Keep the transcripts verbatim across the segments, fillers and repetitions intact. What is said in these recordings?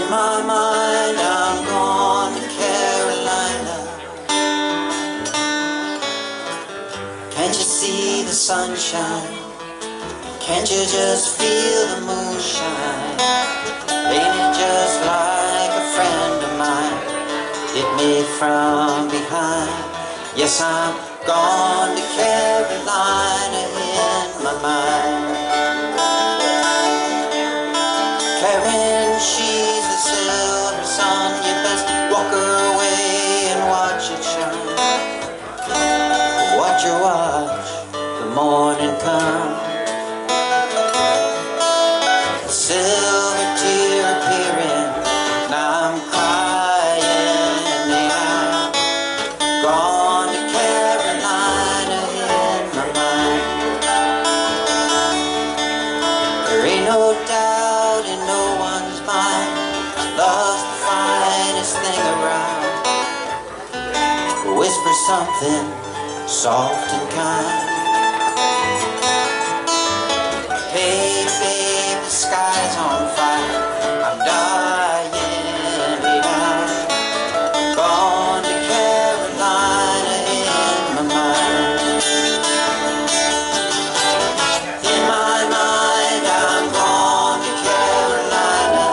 In my mind, I'm gone to Carolina. Can't you see the sunshine? Can't you just feel the moonshine? Ain't it just like a friend of mine? Hit me from behind. Yes, I'm gone to Carolina in my mind. Karen, she's the silver sun. You best walk her away and watch it shine. Watch her watch the morning come. A silver tear appearing. Now I'm crying. Yeah, I'm gone to Carolina in my mind. There ain't no doubt in no one's mind, love's the finest thing around. Whisper something soft and kind. Hey babe, the sky's on fire. I'm dying, babe, I'm gone to Carolina in my mind. In my mind, I'm gone to Carolina.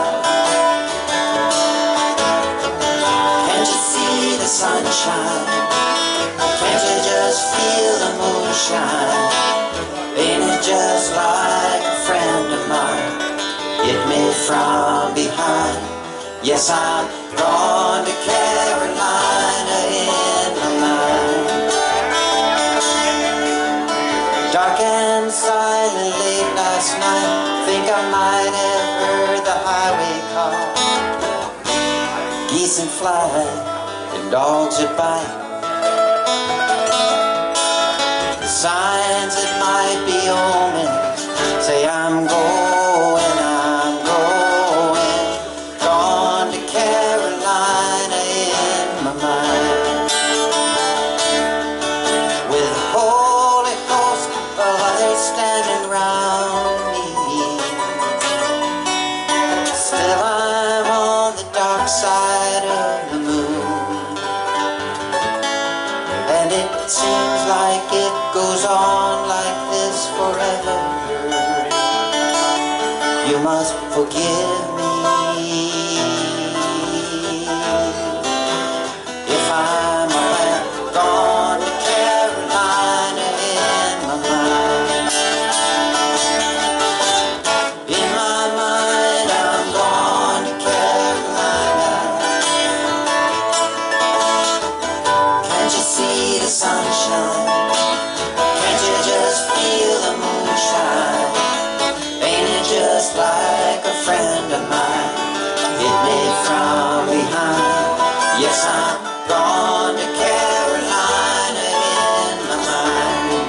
Can't you see the sunshine? Can't you just feel the moonshine? Ain't it just like a friend of mine? Hit me from behind. Yes, I'm gone to Carolina in my mind. Dark and silent late last night, think I might have heard the highway call. Geese and fly and dogs that bite. The signs that might be omens say I'm going, I'm going. Gone to Carolina in my mind. With a holy host of others standing round me, still I'm on the dark side of the moon. And it seems like it goes on like this forever. You must forgive me if I'm a man gone to Carolina in my mind. In my mind, I'm gone to Carolina. Can't you see the sunshine? Can't you just feel the moonshine? Ain't it just like a friend of mine? Hit me from behind. Yes, I'm gone to Carolina in my mind.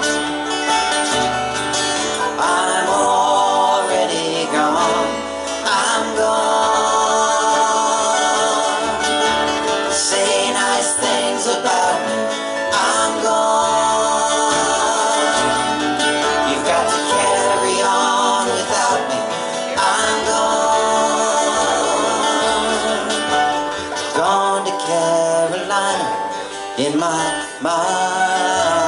I'm already gone. I'm gone. Say nice things about me. I'm gone. You've got to carry on without me. I'm gone. Gone to Carolina in my mind.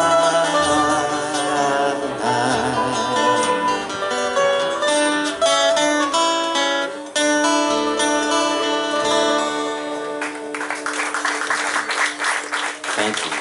Thank you.